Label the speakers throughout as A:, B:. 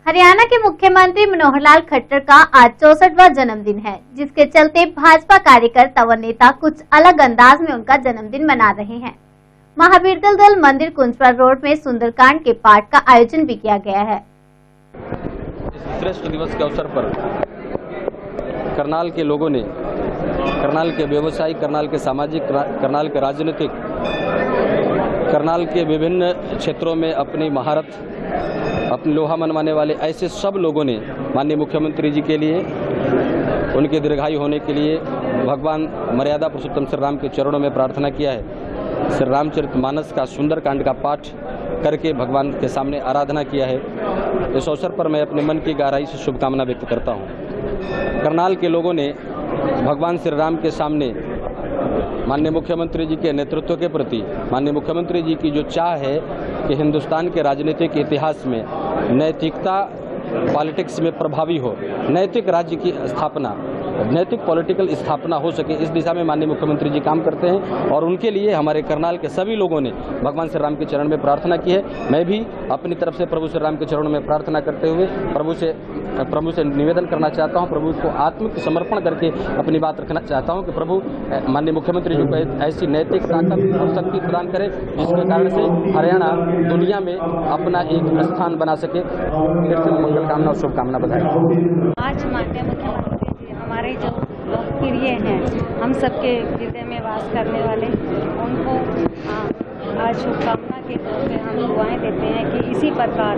A: हरियाणा के मुख्यमंत्री मनोहर लाल खट्टर का आज 64वां जन्मदिन है, जिसके चलते भाजपा कार्यकर्ता व नेता कुछ अलग अंदाज में उनका जन्मदिन मना रहे हैं। महावीर दल मंदिर कुंजपुरा रोड में सुंदरकांड के पाठ का आयोजन भी किया गया है।
B: इस श्रेष्ठ दिवस के अवसर पर करनाल के लोगों ने, करनाल के व्यवसायी, करनाल के सामाजिक, करनाल के राजनीतिक, करनाल के विभिन्न क्षेत्रों में अपनी महारत, अपनी लोहा मनवाने वाले ऐसे सब लोगों ने माननीय मुख्यमंत्री जी के लिए, उनके दीर्घायु होने के लिए भगवान मर्यादा पुरुषोत्तम श्री राम के चरणों में प्रार्थना किया है। श्री रामचरितमानस का सुंदरकांड का पाठ करके भगवान के सामने आराधना किया है। इस अवसर पर मैं अपने मन की गहराई से शुभकामना व्यक्त करता हूँ। करनाल के लोगों ने भगवान श्री राम के सामने माननीय मुख्यमंत्री जी के नेतृत्व के प्रति, माननीय मुख्यमंत्री जी की जो चाह है कि हिंदुस्तान के राजनीतिक इतिहास में नैतिकता पॉलिटिक्स में प्रभावी हो, नैतिक राज्य की स्थापना, नैतिक पॉलिटिकल स्थापना हो सके, इस दिशा में माननीय मुख्यमंत्री जी काम करते हैं और उनके लिए हमारे करनाल के सभी लोगों ने भगवान श्री राम के चरण में प्रार्थना की है। मैं भी अपनी तरफ से प्रभु श्री राम के चरणों में प्रार्थना करते हुए प्रभु से निवेदन करना चाहता हूं, प्रभु को आत्मिक समर्पण करके अपनी बात रखना चाहता हूं कि प्रभु माननीय मुख्यमंत्री जी को ऐसी नैतिक ताकत और शक्ति प्रदान करे जिसके कारण से हरियाणा दुनिया में अपना एक स्थान बना सके। फिर से मंगल कामना और शुभकामना बधाई।
C: आज माननीय मुख्यमंत्री जी हमारे जो लोकप्रिय हैं, हम सबके हृदय में वास करने वाले, उनको आज शुभकामना के तौर पे हम दुआएं देते हैं कि इसी प्रकार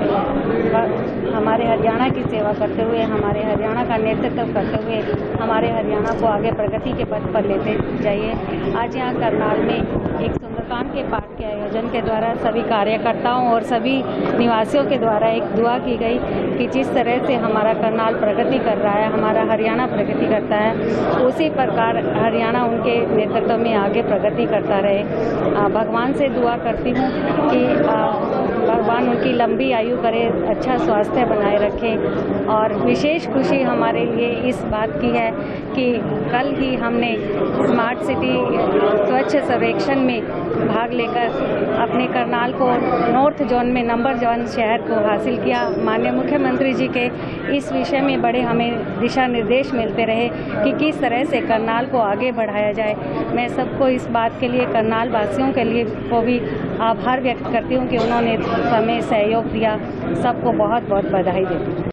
C: हमारे हरियाणा की सेवा करते हुए, हमारे हरियाणा का नेतृत्व करते हुए हमारे हरियाणा को आगे प्रगति के पथ पर लेते जाइए। आज यहाँ करनाल में एक सुंदरकांड के पाठ के आयोजन के द्वारा सभी कार्यकर्ताओं और सभी निवासियों के द्वारा एक दुआ की गई कि जिस तरह से हमारा करनाल प्रगति कर रहा है, हमारा हरियाणा प्रगति करता है, उसी प्रकार हरियाणा उनके नेतृत्व में आगे प्रगति करता रहे। भगवान से दुआ करती हूँ कि भगवान उनकी लंबी आयु करे, अच्छा स्वास्थ्य बनाए रखें। और विशेष खुशी हमारे लिए इस बात की है कि कल ही हमने स्मार्ट सिटी स्वच्छ सर्वेक्षण में भाग लेकर अपने करनाल को नॉर्थ जोन में नंबर 1 शहर को हासिल किया। माननीय मुख्यमंत्री जी के इस विषय में बड़े हमें दिशा निर्देश मिलते रहे कि किस तरह से करनाल को आगे बढ़ाया जाए। मैं सबको इस बात के लिए, करनाल वासियों के लिए को भी आभार व्यक्त करती हूँ कि उन्होंने हमें सहयोग दिया। सबको बहुत बहुत बधाई देती हूँ।